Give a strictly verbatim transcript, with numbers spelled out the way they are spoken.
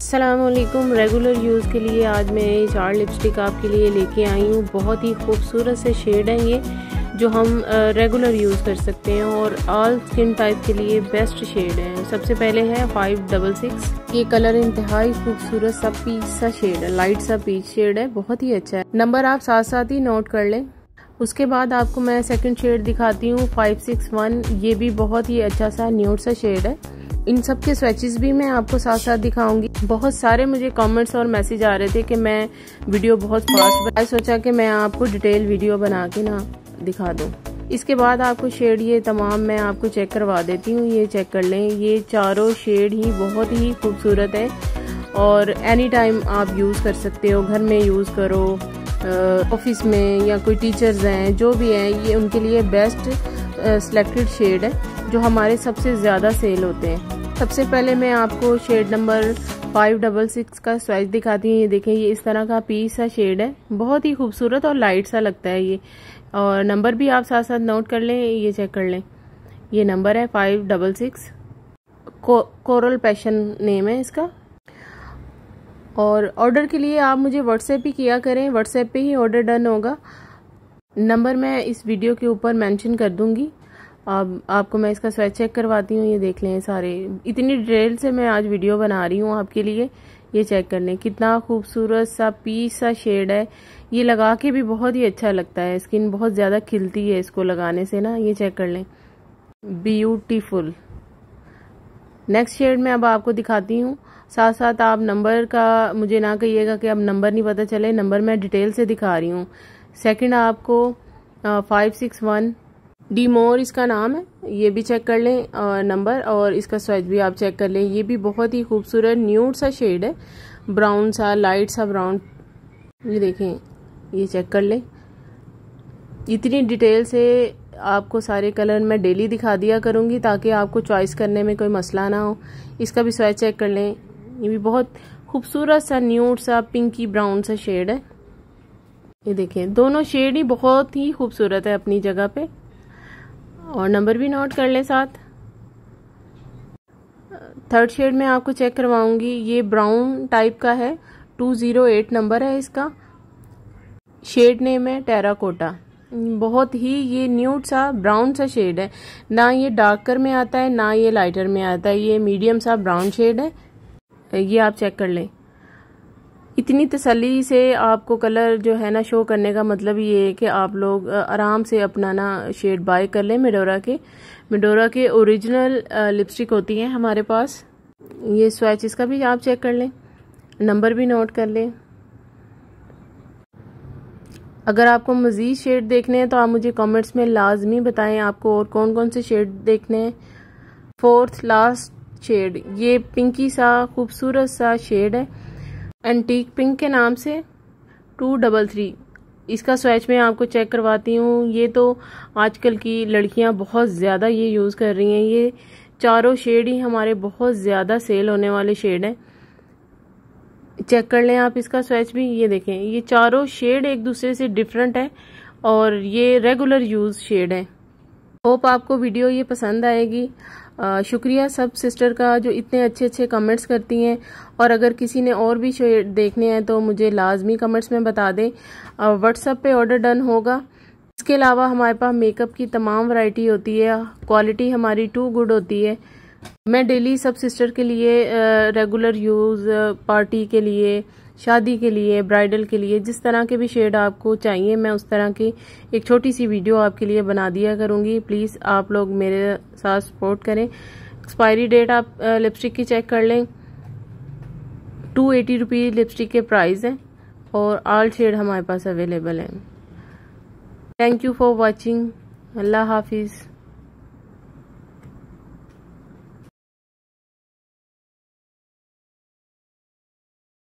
अस्सलामुअलैकुम। Regular use के लिए आज मैं चार लिपस्टिक आपके लिए लेके आई हूँ। बहुत ही खूबसूरत से शेड हैं ये, जो हम रेगुलर यूज़ कर सकते हैं और ऑल स्किन टाइप के लिए बेस्ट शेड है। सबसे पहले है फाइव डबल सिक्स। ये कलर इंतहाई खूबसूरत सा पीच सा शेड है, लाइट सा पीच शेड है, बहुत ही अच्छा है। नंबर आप साथ साथ ही नोट कर लें। उसके बाद आपको मैं सेकंड शेड दिखाती हूँ फाइव सिक्स वन। ये भी बहुत ही अच्छा सा न्यूड सा शेड है। इन सब के स्वैचेस भी मैं आपको साथ साथ दिखाऊंगी। बहुत सारे मुझे कमेंट्स और मैसेज आ रहे थे कि मैं वीडियो बहुत फास्ट बनाई, सोचा कि मैं आपको डिटेल वीडियो बना के ना दिखा दूं। इसके बाद आपको शेड ये तमाम मैं आपको चेक करवा देती हूँ। ये चेक कर लें, ये चारों शेड ही बहुत ही खूबसूरत है और एनी टाइम आप यूज़ कर सकते हो। घर में यूज़ करो, ऑफिस में, या कोई टीचर्स हैं जो भी हैं, ये उनके लिए बेस्ट सिलेक्टेड शेड है जो हमारे सबसे ज़्यादा सेल होते हैं। सबसे पहले मैं आपको shade number five double six का स्वैच दिखाती हूँ। ये देखें, ये इस तरह का पीच सा शेड है, बहुत ही खूबसूरत और लाइट सा लगता है ये। और नंबर भी आप साथ साथ नोट कर लें, ये चेक कर लें। ये नंबर है five double six. Coral passion name है इसका। और ऑर्डर के लिए आप मुझे व्हाट्सएप ही किया करें, व्हाट्सएप पे ही ऑर्डर डन होगा। नंबर मैं इस वीडियो के ऊपर मेंशन कर दूंगी। अब आपको मैं इसका स्वैच चेक करवाती हूँ। ये देख लें, सारे इतनी डिटेल से मैं आज वीडियो बना रही हूँ आपके लिए। ये चेक कर लें, कितना खूबसूरत सा पीच सा शेड है। ये लगा के भी बहुत ही अच्छा लगता है, स्किन बहुत ज़्यादा खिलती है इसको लगाने से ना। ये चेक कर लें, ब्यूटीफुल। नेक्स्ट शेड में अब आपको दिखाती हूँ। साथ साथ आप नंबर का मुझे ना कहिएगा कि अब नंबर नहीं पता चले, नंबर मैं डिटेल से दिखा रही हूँ। सेकंड आपको फाइव सिक्स वन डी मोर इसका नाम है, ये भी चेक कर लें आ, नंबर, और इसका स्वैच भी आप चेक कर लें। ये भी बहुत ही खूबसूरत न्यूड सा शेड है, ब्राउन सा, लाइट सा ब्राउन। ये देखें, ये चेक कर लें। इतनी डिटेल से आपको सारे कलर मैं डेली दिखा दिया करूँगी ताकि आपको चॉइस करने में कोई मसला ना हो। इसका भी स्वैच चेक कर लें। ये भी बहुत खूबसूरत सा न्यूड सा पिंकी ब्राउन सा शेड है। ये देखें, दोनों शेड ही बहुत ही खूबसूरत है अपनी जगह पे। और नंबर भी नोट कर लें साथ। थर्ड शेड में आपको चेक करवाऊंगी। ये ब्राउन टाइप का है, टू ज़ीरो एट नंबर है इसका। शेड नेम है टेराकोटा। बहुत ही ये न्यूड सा ब्राउन सा शेड है, ना ये डार्कर में आता है ना ये लाइटर में आता है, ये मीडियम सा ब्राउन शेड है। ये आप चेक कर लें। इतनी तसल्ली से आपको कलर जो है ना शो करने का मतलब ये है कि आप लोग आराम से अपना ना शेड बाय कर लें। मेडोरा के मेडोरा के ओरिजिनल लिपस्टिक होती हैं हमारे पास। ये स्वैच इसका भी आप चेक कर लें, नंबर भी नोट कर लें। अगर आपको मज़ीद शेड देखने हैं तो आप मुझे कमेंट्स में लाजमी बताएं आपको और कौन कौन से शेड देखने हैं। फोर्थ लास्ट शेड, ये पिंकी सा खूबसूरत सा शेड है, एंटीक पिंक के नाम से, टू डबल थ्री। इसका स्वैच में आपको चेक करवाती हूँ। ये तो आजकल की लड़कियां बहुत ज़्यादा ये यूज़ कर रही हैं। ये चारों शेड ही हमारे बहुत ज़्यादा सेल होने वाले शेड हैं। चेक कर लें आप इसका स्वैच भी। ये देखें, ये चारों शेड एक दूसरे से डिफरेंट है और ये रेगुलर यूज़ शेड है। होप आपको वीडियो ये पसंद आएगी। आ, शुक्रिया सब सिस्टर का जो इतने अच्छे अच्छे कमेंट्स करती हैं। और अगर किसी ने और भी शेड देखने हैं तो मुझे लाजमी कमेंट्स में बता दें। व्हाट्सएप पे ऑर्डर डन होगा। इसके अलावा हमारे पास मेकअप की तमाम वैरायटी होती है, क्वालिटी हमारी टू गुड होती है। मैं डेली सब सिस्टर के लिए, रेगुलर यूज़, पार्टी के लिए, शादी के लिए, ब्राइडल के लिए, जिस तरह के भी शेड आपको चाहिए मैं उस तरह की एक छोटी सी वीडियो आपके लिए बना दिया करूँगी। प्लीज़ आप लोग मेरे साथ सपोर्ट करें। एक्सपायरी डेट आप लिपस्टिक की चेक कर लें। टू एटी रुपीज़ लिपस्टिक के प्राइस हैं और ऑल शेड हमारे पास अवेलेबल हैं। Thank you for watching. अल्लाह हाफिज़।